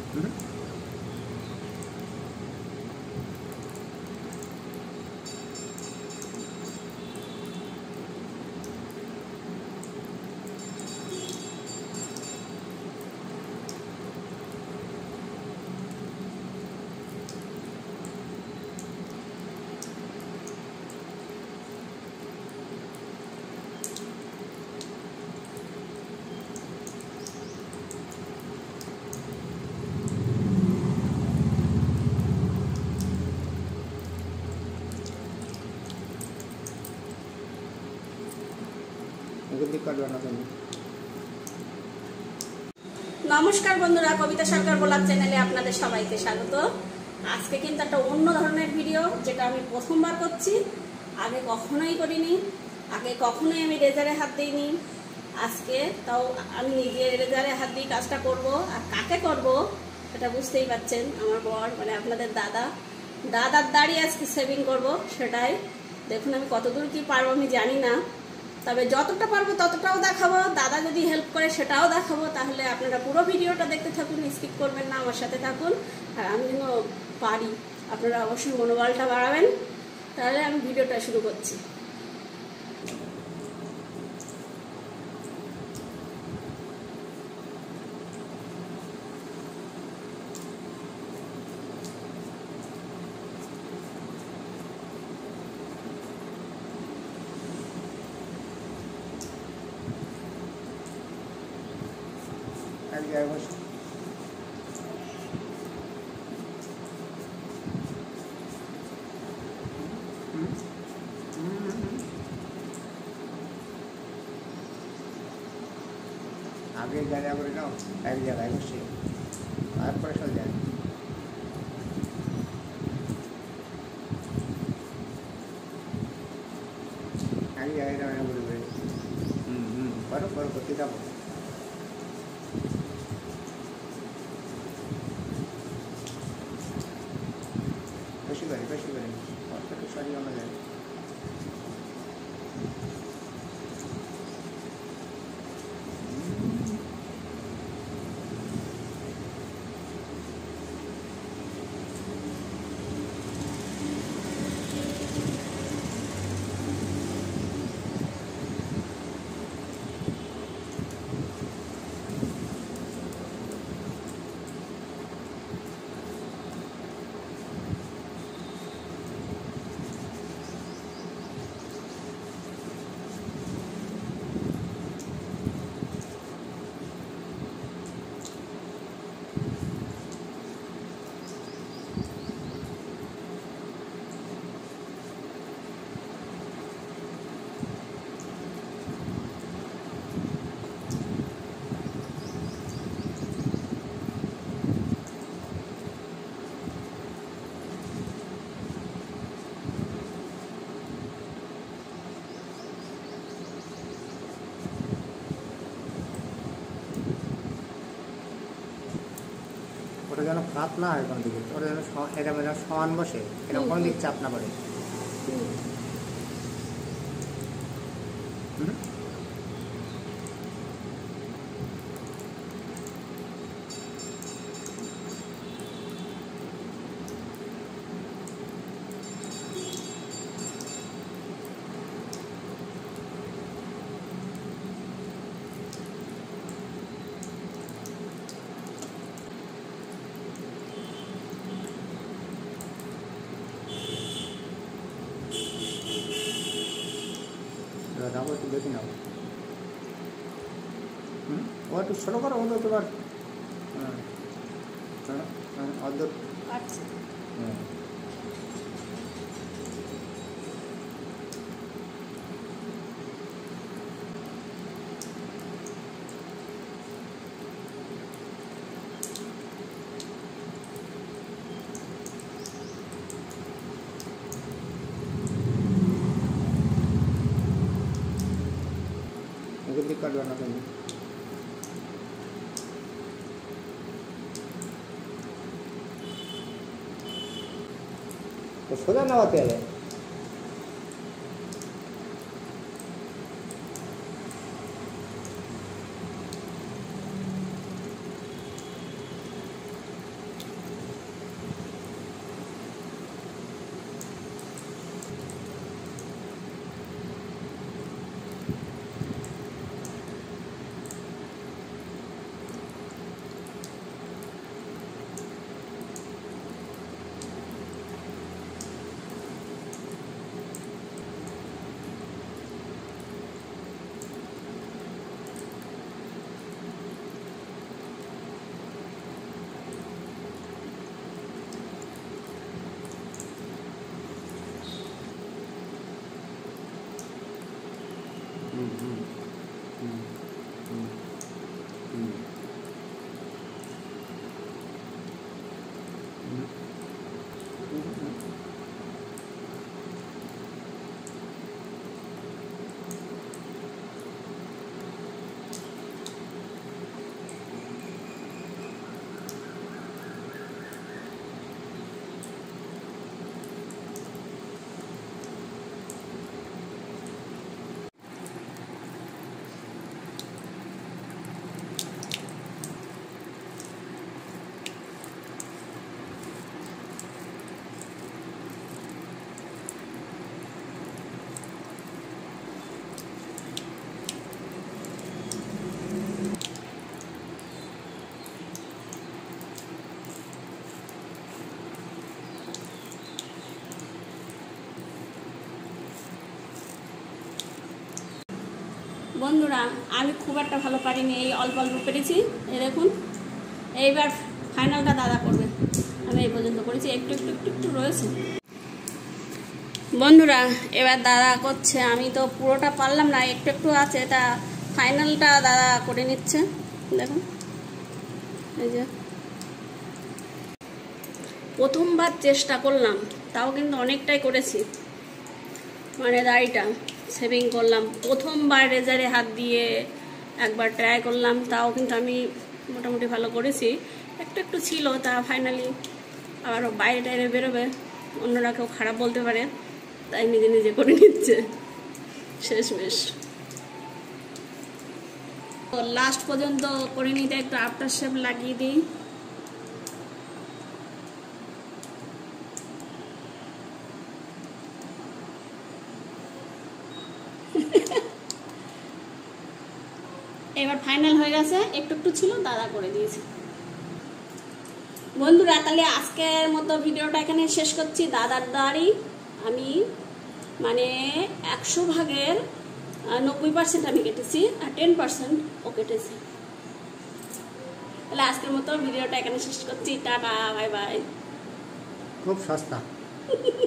নমস্কার বন্ধুরা, কবিতা সরকার ব্লগ চ্যানেলে আপনাদের সবাইকে স্বাগত। আজকে কিন্তু একটা অন্য ধরনের ভিডিও, যেটা আমি প্রথমবার করছি। আগে কখনোই করিনি, আগে কখনোই আমি রেজারে হাত দিইনি। আজকে তাও আমি নিজে রেজারে হাত দিয়ে কাজটা করব। আর কাকে করব সেটা বুঝতেই পারছেন, আমার বর মানে আপনাদের দাদার দাড়ি আজকে সেভিং করব। সেটাই দেখুন, আমি কতদূর কি পারবো আমি জানি না, তবে যতটা পারবো ততটাও দেখাবো। দাদা যদি হেল্প করে সেটাও দেখাবো। তাহলে আপনারা পুরো ভিডিওটা দেখতে থাকুন, স্কিপ করবেন না, আমার সাথে থাকুন। আর আমি যেন পারি, আপনারা অবশ্যই মনোবলটা বাড়াবেন। তাহলে আমি ভিডিওটা শুরু করছি। आगे जाने पर ना एक जगह है मुझसे आप पर चल जाए आगे जाए ना मैं बोल रही पर पति का कैसी करें और फिर सारी होना जाए ওটা যেন ফাঁক না হয় কোনো দিকে, ওটা যেন এটা যেন সমান বসে, এটা কোনো দিক চাপ না পড়ে। দাও একটু দেখে নাও, ও একটু ছোটো করো, হলো তোমার অর্ধ। আচ্ছা কাটবানা তুমি তো সোজা নামাতে হবে। বন্ধুরা আমি খুব একটা ভালো পারিনি, এই অল্প অল্প পেরেছি। এই দেখুন, এইবার ফাইনালটা দাদা করবে। আমি এই পর্যন্ত করেছি, একটু একটু একটু একটু রয়েছে। বন্ধুরা এবার দাদা করছে, আমি তো পুরোটা পারলাম না, একটু একটু আছে, তা ফাইনালটা দাদা করে নিচ্ছে। দেখুন এই যে প্রথমবার চেষ্টা করলাম, তাও কিন্তু অনেকটাই করেছি, মানে দাড়িটা শেভিং করলাম প্রথমবার, রেজারে হাত দিয়ে একবার ট্রাই করলাম, তাও কিন্তু আমি মোটামুটি ভালো করেছি। একটু একটু ছিল, তা ফাইনালি আবার বাইরে টাইরে বেরোবে, অন্যরা কেউ খারাপ বলতে পারে, তাই নিজে নিজে করে নিচ্ছে শেষমেশ। তো লাস্ট পর্যন্ত করে নিতে একটু আফটার শেপ লাগিয়ে দিই। এবার ফাইনাল হয়ে গেছে, একটু একটু ছিল, দাদা করে দিয়েছে। বন্ধুরা তাহলে আজকের মতো ভিডিওটা এখানে শেষ করছি। দাদার দাড়ি আমি মানে 100 ভাগের 90% আমি কেটেছি, আর 10% ও কেটেছি। তাহলে আজকের মতো ভিডিওটা এখানে শেষ করছি। Tata, bye bye. খুব সস্তা।